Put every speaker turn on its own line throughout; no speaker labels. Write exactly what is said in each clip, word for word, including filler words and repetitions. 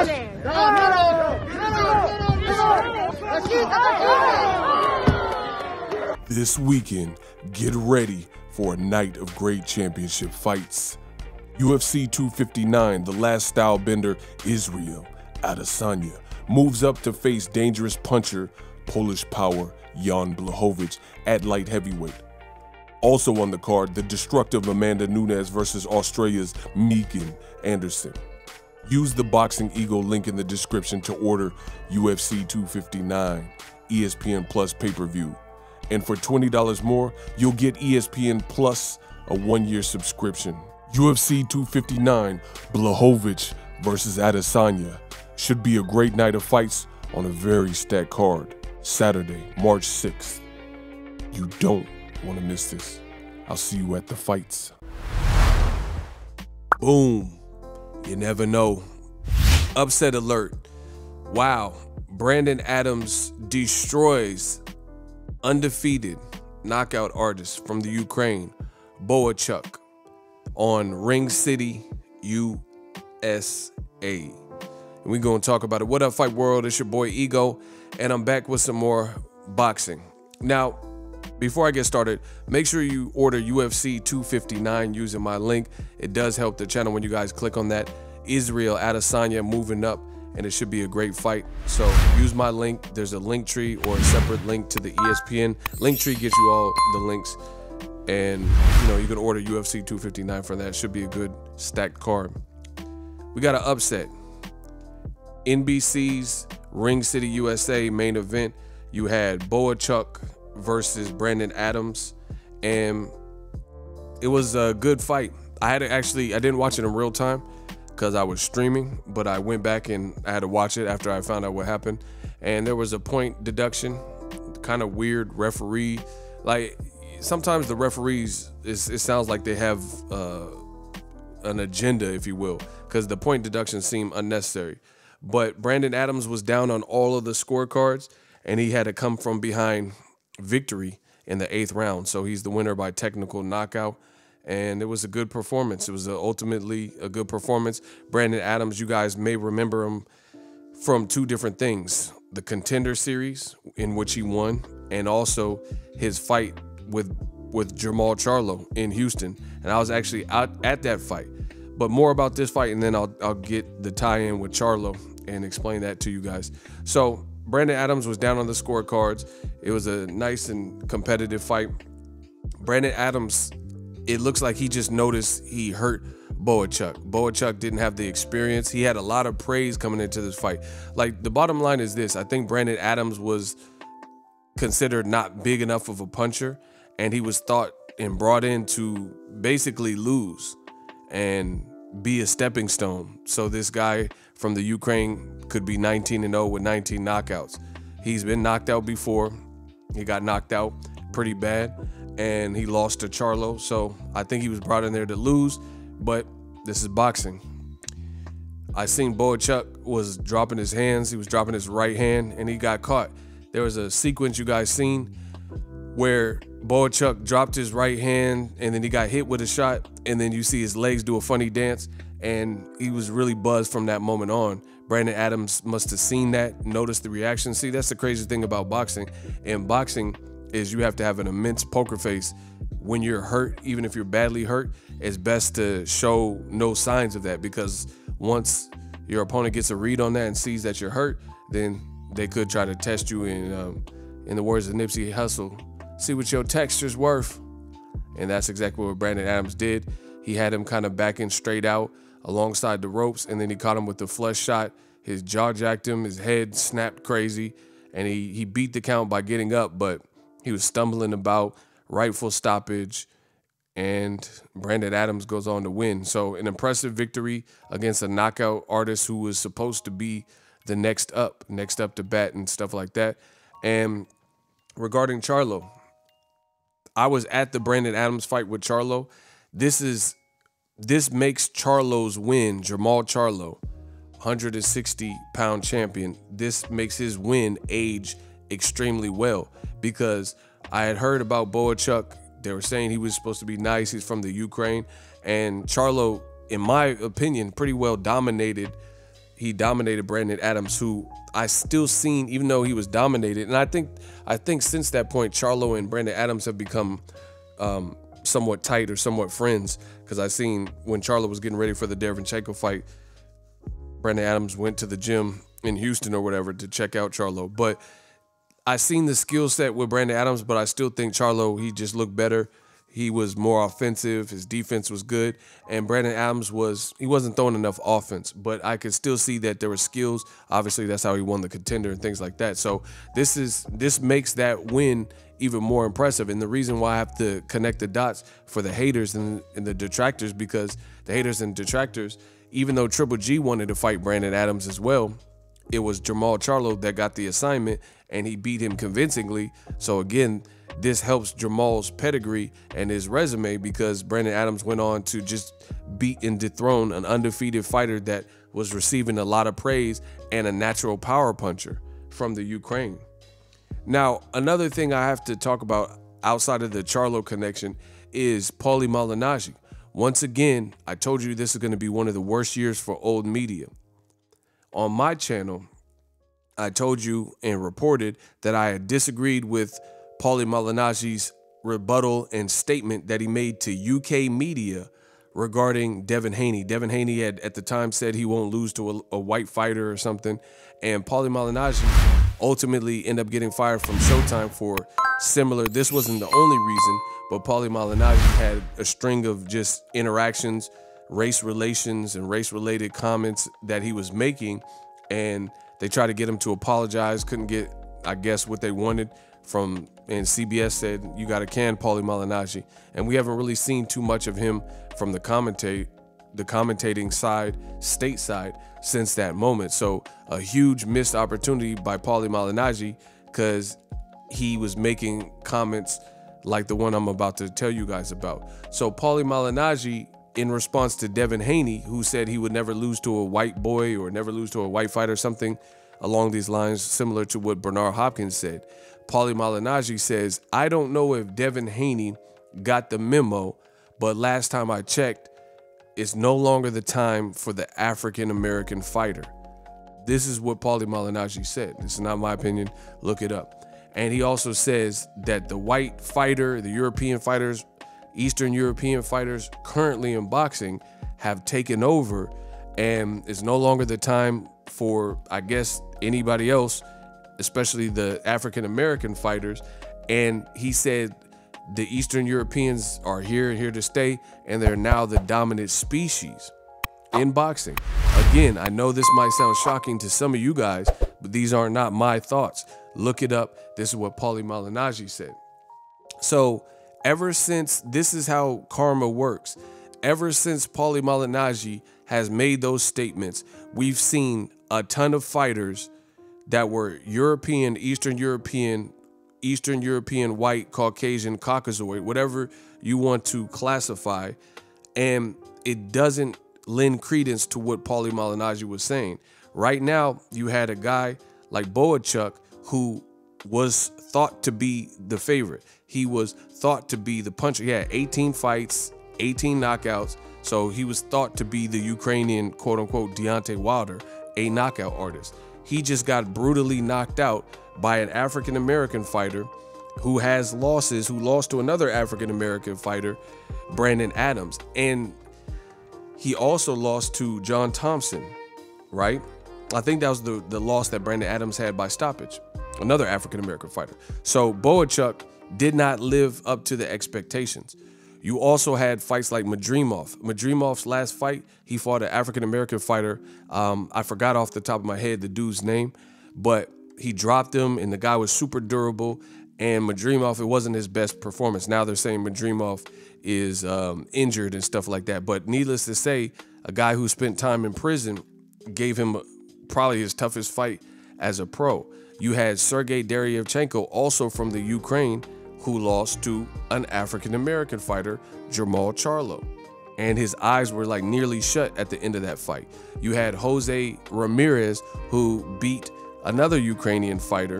This weekend, get ready for a night of great championship fights. U F C two fifty-nine, the last stylebender Israel Adesanya moves up to face dangerous puncher Polish power Jan Blachowicz at light heavyweight. Also on the card, the destructive Amanda Nunes versus Australia's Megan Anderson. Use the Boxing Eagle link in the description to order U F C two fifty-nine E S P N Plus pay-per-view. And for twenty dollars more, you'll get E S P N Plus, a one-year subscription. U F C two fifty-nine, Blachowicz versus Adesanya. Should be a great night of fights on a very stacked card. Saturday, March sixth. You don't want to miss this. I'll see you at the fights. Boom. You never know. Upset alert. Wow. Brandon Adams destroys undefeated knockout artist from the Ukraine, Bohachuk, on Ring City, U S A. And we're going to talk about it. What up, Fight World? It's your boy Ego, and I'm back with some more boxing. Now, before I get started, make sure you order U F C two fifty-nine using my link. It does help the channel when you guys click on that. Israel Adesanya moving up, and it should be a great fight. So use my link. There's a link tree or a separate link to the E S P N. Link tree gets you all the links, and you know you can order U F C two fifty-nine for that. It should be a good stacked card. We got an upset. N B C's Ring City, U S A main event. You had Bohachuk versus Brandon Adams, and it was a good fight. I had to actually, I didn't watch it in real time because I was streaming, but I went back and I had to watch it after I found out what happened. And there was a point deduction, kind of weird referee. Like sometimes the referees, it's, it sounds like they have uh, an agenda, if you will, because the point deduction seemed unnecessary. But Brandon Adams was down on all of the scorecards, and he had to come from behind victory in the eighth round. So he's the winner by technical knockout. And it was a good performance. It was a, ultimately a good performance. Brandon Adams, you guys may remember him from two different things. The Contender Series, in which he won, and also his fight with, with Jermall Charlo in Houston. And I was actually out at that fight. But more about this fight, and then I'll, I'll get the tie-in with Charlo and explain that to you guys. So Brandon Adams was down on the scorecards. It was a nice and competitive fight. Brandon Adams, it looks like he just noticed he hurt Bohachuk. Bohachuk didn't have the experience. He had a lot of praise coming into this fight. Like, the bottom line is this. I think Brandon Adams was considered not big enough of a puncher, and he was thought and brought in to basically lose and be a stepping stone. So this guy from the Ukraine could be nineteen and oh with nineteen knockouts. He's been knocked out before. He got knocked out pretty bad, and he lost to Charlo. So I think he was brought in there to lose, but this is boxing. I seen Bohachuk was dropping his hands. He was dropping his right hand, and he got caught. There was a sequence you guys seen where Bohachuk dropped his right hand, and then he got hit with a shot, and then you see his legs do a funny dance, and he was really buzzed from that moment on. Brandon Adams must have seen that, noticed the reaction. See, that's the crazy thing about boxing. In boxing is you have to have an immense poker face. When you're hurt, even if you're badly hurt, it's best to show no signs of that, because once your opponent gets a read on that and sees that you're hurt, then they could try to test you in, um, in the words of Nipsey Hussle, see what your texture's worth. And that's exactly what Brandon Adams did. He had him kind of backing straight out alongside the ropes, and then he caught him with the flush shot. His jaw jacked him, his head snapped crazy, and he, he beat the count by getting up, but he was stumbling about, rightful stoppage, and Brandon Adams goes on to win. So an impressive victory against a knockout artist who was supposed to be the next up, next up to bat and stuff like that. And regarding Charlo, I was at the Brandon Adams fight with Charlo. This is this makes Charlo's win, Jermall Charlo, one hundred sixty pound champion. This makes his win age extremely well, because I had heard about Bohachuk. They were saying he was supposed to be nice. He's from the Ukraine, and Charlo, in my opinion, pretty well dominated he dominated Brandon Adams, who I still seen, even though he was dominated. And I think I think since that point, Charlo and Brandon Adams have become um, somewhat tight or somewhat friends, because I seen when Charlo was getting ready for the Derevyanchenko fight, Brandon Adams went to the gym in Houston or whatever to check out Charlo. But I seen the skill set with Brandon Adams, but I still think Charlo, he just looked better. He was more offensive. His defense was good. And Brandon Adams was, he wasn't throwing enough offense, but I could still see that there were skills. Obviously, that's how he won the Contender and things like that. So this is, this makes that win even more impressive. And the reason why I have to connect the dots for the haters and, and the detractors, because the haters and detractors, even though Triple G wanted to fight Brandon Adams as well, it was Jermall Charlo that got the assignment, and he beat him convincingly. So again, this helps Jermall's pedigree and his resume, because Brandon Adams went on to just beat and dethrone an undefeated fighter that was receiving a lot of praise and a natural power puncher from the Ukraine. Now, another thing I have to talk about outside of the Charlo connection is Paulie Malignaggi. Once again, I told you this is going to be one of the worst years for old media. On my channel, I told you and reported that I had disagreed with Paulie Malignaggi's rebuttal and statement that he made to U K media regarding Devin Haney. Devin Haney had at the time said he won't lose to a, a white fighter or something, and Paulie Malignaggi ultimately ended up getting fired from Showtime for similar. This wasn't the only reason, but Paulie Malignaggi had a string of just interactions, race relations, and race-related comments that he was making, and they tried to get him to apologize, couldn't get, I guess, what they wanted from, and C B S said, you got to can Paulie Malignaggi. And we haven't really seen too much of him from the commentate, the commentating side, stateside, since that moment. So a huge missed opportunity by Paulie Malignaggi, because he was making comments like the one I'm about to tell you guys about. So Paulie Malignaggi, in response to Devin Haney, who said he would never lose to a white boy or never lose to a white fighter, something along these lines, similar to what Bernard Hopkins said, Paulie Malignaggi says, I don't know if Devin Haney got the memo, but last time I checked, it's no longer the time for the African-American fighter. This is what Paulie Malignaggi said. This is not my opinion. Look it up. And he also says that the white fighter, the European fighters, Eastern European fighters currently in boxing have taken over, and it's no longer the time for, I guess, anybody else, especially the African-American fighters. And he said the Eastern Europeans are here and here to stay, and they're now the dominant species in boxing. Again, I know this might sound shocking to some of you guys, but these are not my thoughts. Look it up. This is what Paulie Malignaggi said. So ever since, this is how karma works. Ever since Paulie Malignaggi has made those statements, we've seen a ton of fighters that were European, Eastern European, Eastern European, white, Caucasian, Caucasoid, whatever you want to classify, and it doesn't lend credence to what Paulie Malignaggi was saying. Right now, you had a guy like Boachuk who was thought to be the favorite. He was thought to be the puncher. He had eighteen fights, eighteen knockouts, so he was thought to be the Ukrainian, quote-unquote, Deontay Wilder, a knockout artist. He just got brutally knocked out by an African-American fighter who has losses, who lost to another African-American fighter, Brandon Adams. And he also lost to John Thompson, right? I think that was the, the loss that Brandon Adams had by stoppage, another African-American fighter. So Boachuk did not live up to the expectations. You also had fights like Madrimov. Madrimov's last fight, he fought an African-American fighter. Um, I forgot off the top of my head the dude's name, but he dropped him, and the guy was super durable. And Madrimov, it wasn't his best performance. Now they're saying Madrimov is um, injured and stuff like that. But needless to say, a guy who spent time in prison gave him probably his toughest fight as a pro. You had Sergey Derevyanchenko, also from the Ukraine, who lost to an African-American fighter, Jermall Charlo. And his eyes were like nearly shut at the end of that fight. You had Jose Ramirez, who beat another Ukrainian fighter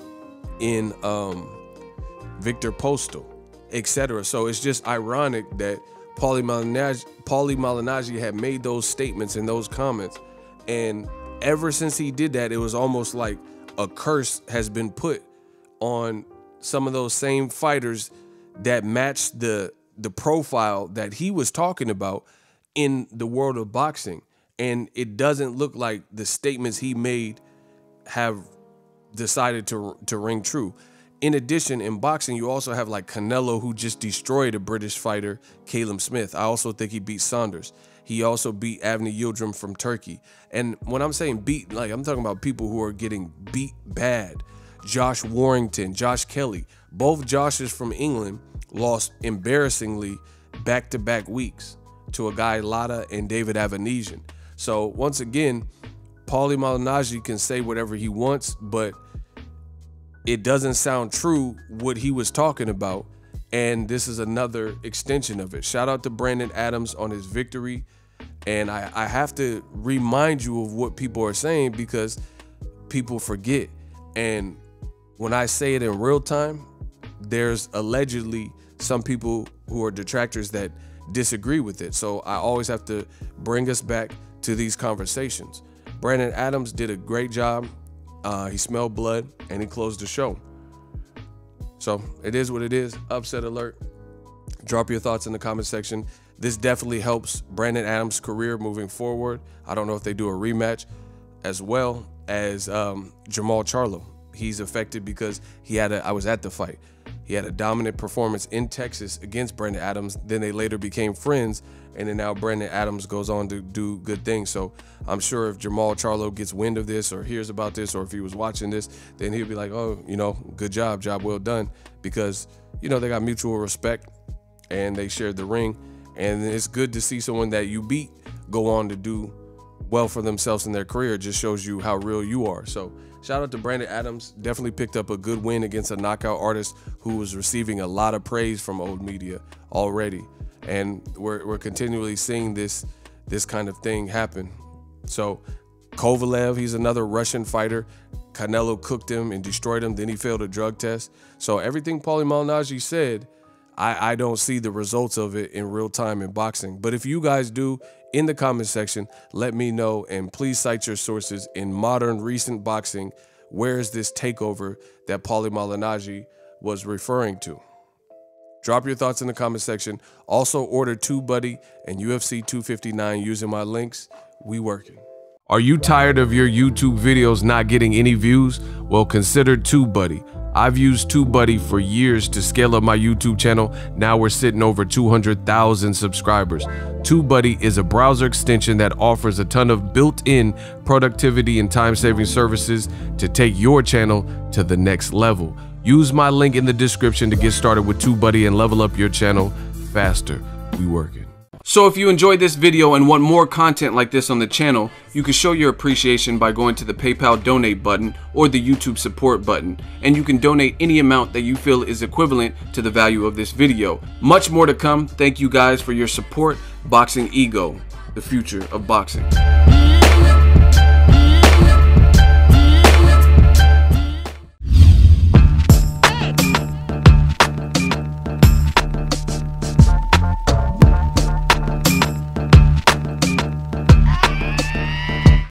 in um, Victor Postal, et cetera. So it's just ironic that Paulie Malignaggi, Paulie Malignaggi had made those statements and those comments, and ever since he did that, it was almost like a curse has been put on some of those same fighters that matched the the profile that he was talking about in the world of boxing. And it doesn't look like the statements he made have decided to to ring true. In addition, in boxing, you also have like Canelo, who just destroyed a British fighter, Callum Smith. I also think he beat Saunders. He also beat Avni Yildirim from Turkey. And when I'm saying beat, like I'm talking about people who are getting beat bad. Josh Warrington, Josh Kelly, both Joshes from England lost embarrassingly back-to-back weeks to a guy Lara and David Avanesian. So once again, Paulie Malignaggi can say whatever he wants, but it doesn't sound true what he was talking about. And this is another extension of it. Shout out to Brandon Adams on his victory. And I, I have to remind you of what people are saying because people forget. And when I say it in real time, there's allegedly some people who are detractors that disagree with it. So I always have to bring us back to these conversations. Brandon Adams did a great job. Uh, he smelled blood and he closed the show. So it is what it is. Upset alert. Drop your thoughts in the comment section. This definitely helps Brandon Adams' career moving forward. I don't know if they do a rematch, as well as um, Jermall Charlo. He's affected because he had a, I was at the fight. He had a dominant performance in Texas against Brandon Adams. Then they later became friends, and then now Brandon Adams goes on to do good things. So I'm sure if Jermall Charlo gets wind of this or hears about this, or if he was watching this, then he'll be like, oh, you know, good job, job well done. Because, you know, they got mutual respect and they shared the ring. And it's good to see someone that you beat go on to do well for themselves in their career. It just shows you how real you are. So shout out to Brandon Adams. Definitely picked up a good win against a knockout artist who was receiving a lot of praise from old media already. And we're, we're continually seeing this, this kind of thing happen. So Kovalev, he's another Russian fighter. Canelo cooked him and destroyed him. Then he failed a drug test. So everything Paulie Malignaggi said, I, I don't see the results of it in real time in boxing. But if you guys do, in the comment section, let me know, and please cite your sources in modern recent boxing. Where is this takeover that Paulie Malignaggi was referring to? Drop your thoughts in the comment section. Also order TubeBuddy and U F C two fifty-nine using my links. We working. Are you tired of your YouTube videos not getting any views? Well, consider TubeBuddy. I've used TubeBuddy for years to scale up my YouTube channel. Now we're sitting over two hundred thousand subscribers. TubeBuddy is a browser extension that offers a ton of built-in productivity and time-saving services to take your channel to the next level. Use my link in the description to get started with TubeBuddy and level up your channel faster. We working. So if you enjoyed this video and want more content like this on the channel, you can show your appreciation by going to the PayPal donate button or the YouTube support button, and you can donate any amount that you feel is equivalent to the value of this video. Much more to come. Thank you guys for your support. Boxing Ego, the future of boxing.